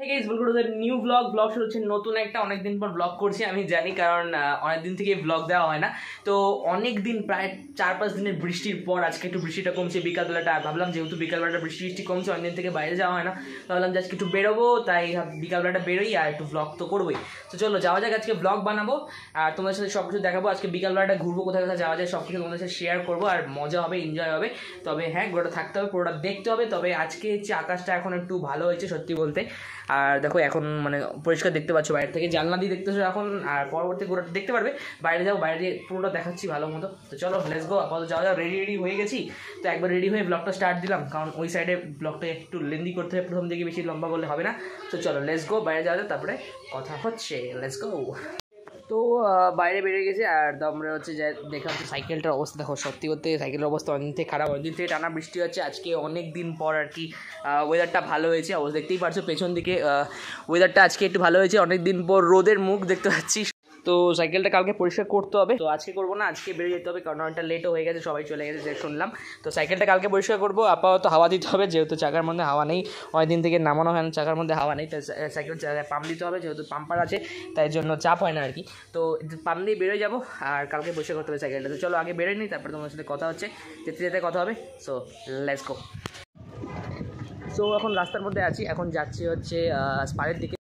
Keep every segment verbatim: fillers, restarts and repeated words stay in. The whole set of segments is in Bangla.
Hey guys, welcome to the new vlog. Vlog শুরু হচ্ছে নতুন একটা অনেক দিন পর vlog করছি আমি জানি, কারণ অনেক দিন থেকে vlog দেওয়া হয় না। তো অনেক দিন প্রায় চার পাঁচ দিনের বৃষ্টির পর আজকে একটু বৃষ্টিটা কমছে বিকালবেলাটা, আর ভাবলাম যেহেতু বিকালবেলাটা বৃষ্টি বৃষ্টি কমছে, অনেক দিন থেকে বাইরে যাওয়া হয় না, ভাবলাম যে আজকে একটু বেরোবো, তাই বিকালবেলাটা বেরোই আর একটু vlog তো করবোই। তো চলো যাওয়া যাক, আজকে vlog বানাবো আর তোমাদের সাথে সব কিছু দেখাবো। আজকে বিকালবেলাটা ঘুরবো, কোথায় কোথায় যাওয়া যায় সব কিছু তোমাদের সাথে শেয়ার করবো, আর মজা হবে, এনজয় হবে। তবে হ্যাঁ, গোটা থাকতে হবে, পুরোটা দেখতে হবে। তবে আজকে হচ্ছে আকাশটা এখন একটু ভালো হয়েছে সত্যি বলতে, আর দেখো এখন মানে পরিষ্কার দেখতে পাচ্ছ, বাইরে থেকে জানলা দিয়ে দেখতেছো এখন, আর পরবর্তী গোটা দেখতে পারবে। বাইরে যাও, বাইরে পুরোটা দেখাচ্ছি ভালো মতো। তো চলো লেটস গো, আপাতত যাওয়া যাও। রেডি রেডি হয়ে গেছি, তো একবার রেডি হয়ে ব্লগটা স্টার্ট দিলাম, কারণ ওই সাইডে ব্লগটা একটু লেন্দি করতে হবে, প্রথম দিকে বেশি লম্বা করলে হবে না। তো চলো লেটস গো, বাইরে যাওয়া যাক, তারপরে কথা হচ্ছে। Let's go. তো বাইরে বেরিয়ে গেছে, আর আমরা হচ্ছে যে দেখা হচ্ছে সাইকেলটার অবস্থা দেখো, সত্যি করতে সাইকেলের অবস্থা অনেক থেকে খারাপ, অনেকদিন থেকে টানা বৃষ্টি হচ্ছে, আজকে অনেক দিন পর আর কি ওয়েদারটা ভালো হয়েছে। অবশ্য দেখতেই পারছো পেছন দিকে ওয়েদারটা আজকে একটু ভালো হয়েছে, অনেক দিন পর রোদের মুখ দেখতে পাচ্ছি। তো সাইকেলটা কালকে পরিষ্কার করতে হবে, তো আজকে করবো না, আজকে বেরিয়ে যেতে হবে, কারণ অনেকটা লেটও হয়ে গেছে, সবাই চলে গেছে যে শুনলাম। তো সাইকেলটা কালকে পরিষ্কার করবো, আপাতত হাওয়া দিতে হবে, যেহেতু চাকার মধ্যে হাওয়া নেই, অনেকদিন থেকে নামানো হয় না, চাকার মধ্যে হাওয়া নেই, তাই সাইকেল চাকায় পাম্প দিতে হবে, যেহেতু পাম্পার আছে তাই জন্য চাপ হয় না আর কি। তো পাম্প দিয়ে বেরোয় যাবো, আর কালকে পরিষ্কার করতে হবে সাইকেলটা। তো চলো আগে বেরোয় নিই, তারপরে তোমার সাথে কথা হচ্ছে, যেতে যেতে কথা হবে। So let's go. সো এখন রাস্তার মধ্যে আছি, এখন যাচ্ছি হচ্ছে স্পারের দিকে।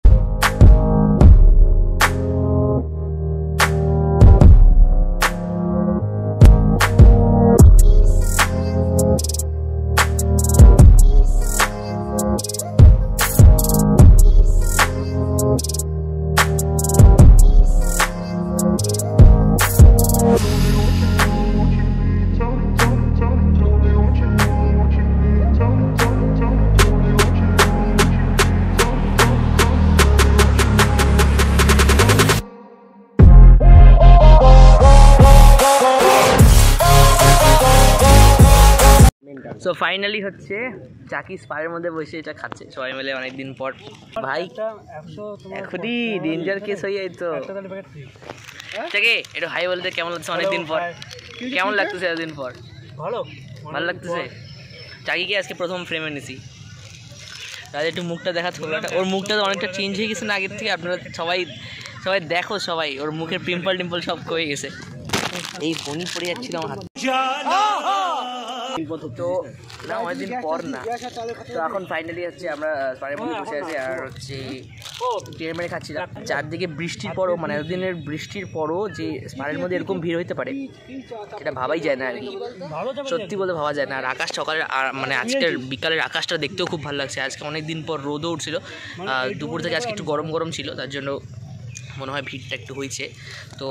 সো ফাইনালি হচ্ছে চাকি স্পারের মধ্যে বসে এটা খাচ্ছে সবাই মিলে অনেকদিন পর। ভাই এখনই ডেঞ্জার কেস হয়ে যায় তো। চাকি একটু হাই বলতে কেমন লাগছে অনেকদিন পর? কেমন লাগতেছে এতদিন পর? ভালো ভালো লাগতেছে। চাকিকে আজকে প্রথম ফ্রেমে নিছি, তাহলে একটু মুখটা দেখা, থোড়াটা ওর মুখটা তো অনেকটা চেঞ্জ হয়ে গেছে না আগের থেকে। আপনারা সবাই সবাই দেখো, সবাই ওর মুখের পিম্পল টিম্পল সব কমে গেছে। এই ফোনই পড়ে যাচ্ছিল আমার হাতে, তো না অনেকদিন পর না। তো এখন ফাইনালি হচ্ছে আমরা পাড়ের মধ্যে বসে আছি, আর হচ্ছে টের মেরে খাচ্ছিলাম। চারদিকে বৃষ্টির পরও, মানে এতদিনের বৃষ্টির পরও যে পাড়ের মধ্যে এরকম ভিড় হইতে পারে এটা ভাবাই যায় না আর কি, সত্যি বলে ভাবা যায় না। আর আকাশ সকালের মানে আজকের বিকালের আকাশটা দেখতেও খুব ভালো লাগছে। আজকে অনেক দিন পর রোদও উঠছিল, দুপুর থেকে আজকে একটু গরম গরম ছিল, তার জন্য মনে হয় ভিড়টা একটু হয়েছে। তো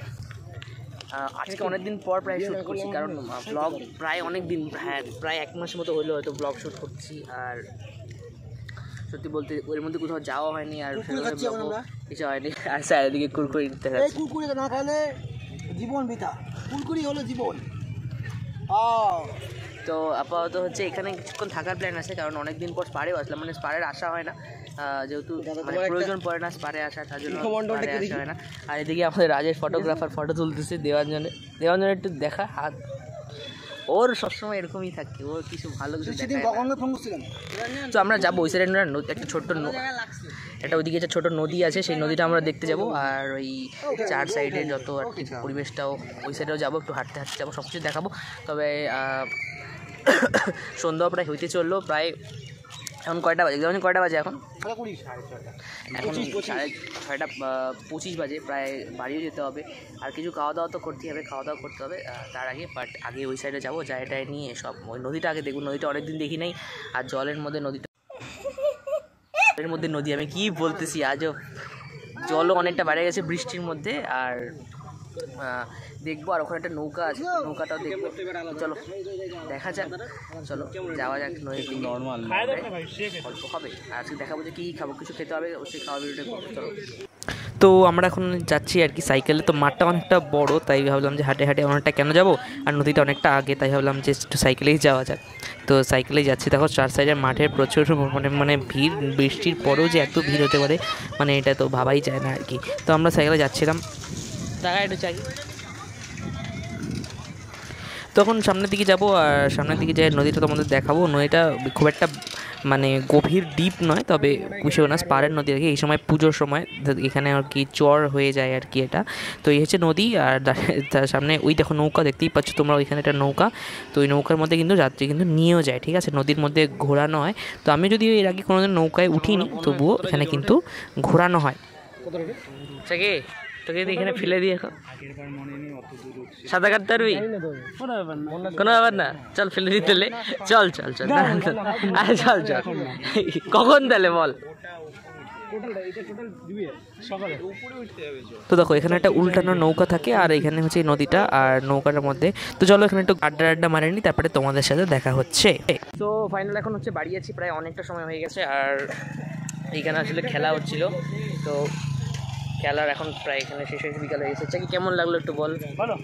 আজকে অনেকদিন পর প্রায় শ্যুট করছি, কারণ ব্লগ প্রায় অনেক দিন, হ্যাঁ প্রায় এক মাসের মতো হইলো হয়তো ব্লগ শ্যুট করছি। আর সত্যি বলতে ওর মধ্যে কোথাও যাওয়া হয়নি, আর কিছু হয়নি। আর চারিদিকে কুরকুরি দিতে খাচ্ছি, কুরকুরি না খাইলে জীবন বৃথা, কুরকুরি হলো জীবন। তো আপাতত হচ্ছে এখানে কিছুক্ষণ থাকার প্ল্যান আছে, কারণ অনেকদিন পর স্পারেও আসলাম, মানে স্পারের আসা হয় না, যেহেতু মানে প্রয়োজন পড়ে না স্পারে আসা, তার জন্য আসা হয় না। আর এদিকে আমাদের রাজের ফটোগ্রাফার ফটো তুলতেছে দেওয়াঞ্জনে, দেওয়াঞ্জনের একটু দেখা হাত, ওর সবসময় এরকমই থাকে, ওর কিছু ভালো কিছু। তো আমরা যাবো ওই সাইডে, একটা ছোট্ট একটা ওইদিকে একটা ছোটো নদী আছে, সেই নদীটা আমরা দেখতে যাবো। আর ওই চার সাইডে যত আর কি পরিবেশটাও, ওই সাইডেও যাবো, একটু হাঁটতে হাঁটতে যাবো, সব কিছু দেখাবো। তবে সন্ধ্যা প্রায় হইতে চললো, প্রায় এখন কয়টা বাজে, যেমন কয়টা বাজে এখন এখন সাড়ে ছয়টা পঁচিশ বাজে, প্রায় বাড়িও যেতে হবে, আর কিছু খাওয়া দাওয়া তো করতেই হবে, খাওয়া দাওয়া করতে হবে তার আগে। বাট আগে ওই সাইডে যাবো, জায়গাটায় নিয়ে সব ওই নদীটা আগে দেখুন, নদীটা অনেকদিন দেখি নাই। আর জলের মধ্যে নদীটা, জলের মধ্যে নদী আমি কি বলতেছি, আজও জলও অনেকটা বেড়ে গেছে বৃষ্টির মধ্যে। আর দেখবো, আর ওখানে একটা নৌকা আছে, নৌকাটাও দেখবো। চলো দেখা যাক, চলো যাওয়া যাক নদীর দিকে। নর্মাল অল্প হবে, আর আজকে দেখাবো যে কী খাবো, কিছু খেতে হবে, অবশ্যই খাওয়া ভিডিওটা করবো। চলো, তো আমরা এখন যাচ্ছি আর কি সাইকেলে। তো মাঠটা অনেকটা বড়, তাই ভাবলাম যে হাঁটে হাঁটে অনেকটা কেন যাবো, আর নদীটা অনেকটা আগে, তাই ভাবলাম যে একটু সাইকেলেই যাওয়া যাক। তো সাইকেলেই যাচ্ছি, দেখো চার সাইডের মাঠের প্রচুর মানে মানে ভিড়, বৃষ্টির পরেও যে এত ভিড় হতে পারে মানে এটা তো ভাবাই যায় না আর কি। তো আমরা সাইকেলে যাচ্ছিলাম, দেখা একটু চাই। তখন সামনের দিকে যাব, আর সামনের দিকে যাই নদীটা তোমাদের দেখাবো। নদীটা খুব একটা মানে গভীর ডিপ নয়, তবে কুশিয়ানা স্পারের নদী আর কি। এই সময় পুজোর সময় এখানে আর কি চর হয়ে যায় আর কি এটা। তো এই হচ্ছে নদী, আর তার সামনে ওই দেখো নৌকা দেখতেই পাচ্ছ তোমরা, ওইখানে একটা নৌকা। তো ওই নৌকার মধ্যে কিন্তু যাত্রী কিন্তু নিয়েও যায়, ঠিক আছে, নদীর মধ্যে ঘোরানো হয়। তো আমি যদি এর আগে কোনোদিন নৌকায় উঠিনি, তবুও এখানে কিন্তু ঘোরানো হয়। তোকে এখানে ফেলে দিয়ে সাঁতার কাটতে পারবি? কোনো ব্যাপার না, চল ফেলে দিই তাহলে, চল চল চল আরে চল চল। কখন তাহলে বল? তো দেখো এখানে একটা উল্টানো নৌকা থাকে, আর এখানে হচ্ছে নদীটা আর নৌকাটার মধ্যে। তো চলো এখানে একটু আড্ডা আড্ডা মারে নি, তারপরে তোমাদের সাথে দেখা হচ্ছে। তো ফাইনাল এখন হচ্ছে বাড়ি আছি, প্রায় অনেকটা সময় হয়ে গেছে। আর এখানে আসলে খেলা হচ্ছিল, তো খেলার এখন প্রায় এখানে শেষ হয়েছে, বিকাল হয়ে গেছে। কি কেমন লাগলো একটু বল। ভালো।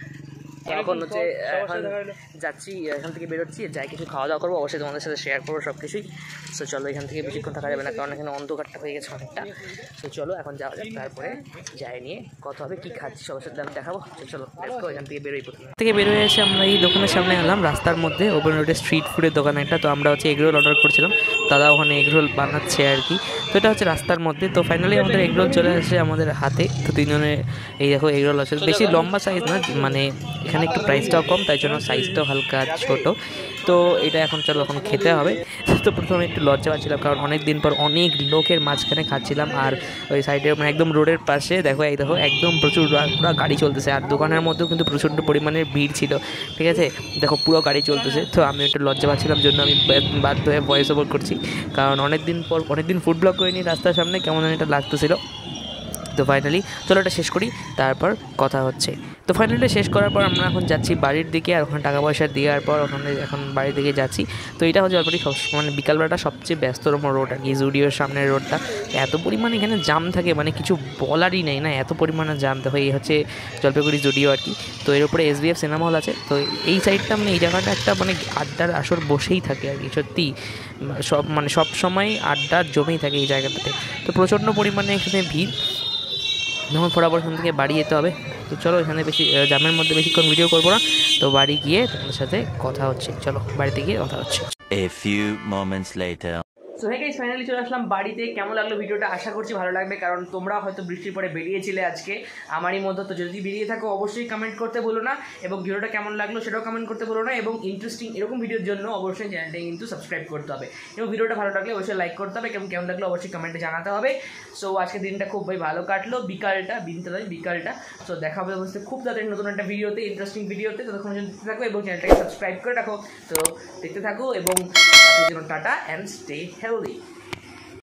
এখন হচ্ছে এখন যাচ্ছি, এখান থেকে বেরোচ্ছি, যাই কিছু খাওয়া দাওয়া করবো, অবশ্যই তোমাদের সাথে শেয়ার করবো সব কিছুই। সো চলো, এখান থেকে বেশিক্ষণ থাকা যাবে না, কারণ এখানে অন্ধকারটা হয়ে গেছে অনেকটা। সো চলো এখন যাওয়া যাক, তারপরে যাই নিয়ে কত হবে, কী খাচ্ছি সবার সাথে আমি দেখাবো। চলো এখান থেকে বেরোই। প্রথমে থেকে বেরোয় এসে আমরা এই দোকানের সামনে এলাম, রাস্তার মধ্যে ওপেন রোডে স্ট্রিট ফুডের দোকান একটা। তো আমরা হচ্ছে এগরোল অর্ডার করছিলাম, দাদা ওখানে এগরোল বানাচ্ছে আর কি। তো এটা হচ্ছে রাস্তার মধ্যে। তো ফাইনালি আমাদের এগরোল চলে আসে আমাদের হাতে। তো তিনজনে এই দেখো এগরোল আছে, বেশি লম্বা সাইজ না, মানে এখানে একটু প্রাইসটাও কম, তাই জন্য সাইজটাও হালকা ছোট। তো এটা এখন চলো এখন খেতে হবে। তো প্রথমে একটু লজ্জা পাচ্ছিলাম, কারণ অনেক দিন পর অনেক লোকের মাঝখানে খাচ্ছিলাম। আর ওই সাইডে মানে একদম রোডের পাশে দেখো, এই দেখো একদম প্রচুর পুরো গাড়ি চলতেছে, আর দোকানের মধ্যেও কিন্তু প্রচণ্ড পরিমাণের ভিড় ছিল, ঠিক আছে। দেখো পুরো গাড়ি চলতেছে। তো আমি একটু লজ্জা পাচ্ছিলাম, জন্য আমি বাধ্য হয়ে ভয়েস ওভার করছি, কারণ অনেক দিন পর অনেক দিন ফুড ব্লগ করিনি রাস্তার সামনে, কেমন এটা লাগতেছিল। তো ফাইনালি চলো এটা শেষ করি, তারপর কথা হচ্ছে। তো ফাইনালি শেষ করার পর আমরা এখন যাচ্ছি বাড়ির দিকে, আর ওখানে টাকা পয়সা দেওয়ার পর ওখানে এখন বাড়ির দিকে যাচ্ছি। তো এটা হচ্ছে জলপাইগুড়ি সব মানে বিকালবেলাটা সবচেয়ে ব্যস্ততম রোড আর কি, জুডিওর সামনের রোডটা। এত পরিমাণে এখানে জাম থাকে, মানে কিছু বলারই নেই না, এত পরিমাণে জাম। দেখো এই হচ্ছে জলপাইগুড়ি জুডিও আর কি। তো এর উপরে S B F cinema hall আছে। তো এই সাইডটা মানে এই জায়গাটা একটা মানে আড্ডার আসর বসেই থাকে আর কি, সত্যি সব মানে সব সময় আড্ডার জমেই থাকে এই জায়গাটাতে। তো প্রচণ্ড পরিমাণে এখানে ভিড়, যখন ফটাফট এখান থেকে বাড়ি যেতে হবে। তো চলো এখানে বেশি জামের মধ্যে বেশিক্ষণ ভিডিও করবো না, তো বাড়ি গিয়ে তোমাদের সাথে কথা হচ্ছে। চলো বাড়িতে গিয়ে কথা হচ্ছে। A few moments later. So hey guys, finally চলে আসলাম বাড়িতে। কেমন লাগলো ভিডিওটা? আশা করছি ভালো লাগবে, কারণ তোমরা হয়তো বৃষ্টির পরে বেরিয়েছিলে আজকে আমারই মধ্যে। তো যদি বেরিয়ে থাকো অবশ্যই কমেন্ট করতে বলো না, এবং ভিডিওটা কেমন লাগলো সেটাও কমেন্ট করতে বলো না। এবং ইন্টারেস্টিং এরকম ভিডিওর জন্য অবশ্যই চ্যানেলটা কিন্তু সাবস্ক্রাইব করতে হবে, এবং ভিডিওটা ভালো লাগলে অবশ্যই লাইক করতে হবে, এবং কেমন লাগলো অবশ্যই কমেন্টে জানাতে হবে। সো আজকে দিনটা খুব ভাই ভালো কাটলো, বিকালটা দিনটা নয় বিকালটা। সো দেখা হবে অবশ্যই খুব তাড়াতাড়ি নতুন একটা ভিডিওতে, ইন্টারেস্টিং ভিডিওতে। ততক্ষণ যদি দেখতে থাকো এবং চ্যানেলটাকে সাবস্ক্রাইব করে রাখো। তো দেখতে থাকো এবং তাদের জন্য টাটা অ্যান্ড স্টে হেলদি।